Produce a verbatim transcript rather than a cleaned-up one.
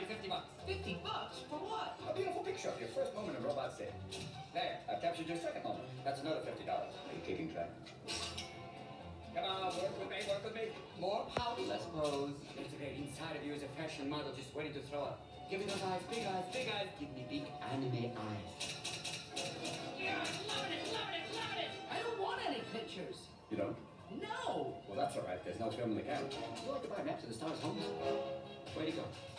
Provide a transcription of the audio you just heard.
fifty bucks. Fifty bucks? For what? A beautiful picture of your first moment in Robot City. There, I've captured your second moment. That's another fifty dollars. Are you keeping track? Come on, work with me, work with me. More pouty, I suppose. It's okay. Inside of you is a fashion model just waiting to throw up. Give me those eyes, big eyes, big eyes. Give me big anime eyes. Yeah, loving it, loving it, loving it. I don't want any pictures. You don't? No. Well, that's all right. There's no film in the camera. Would you like to buy a map to the stars' homes? Way to go.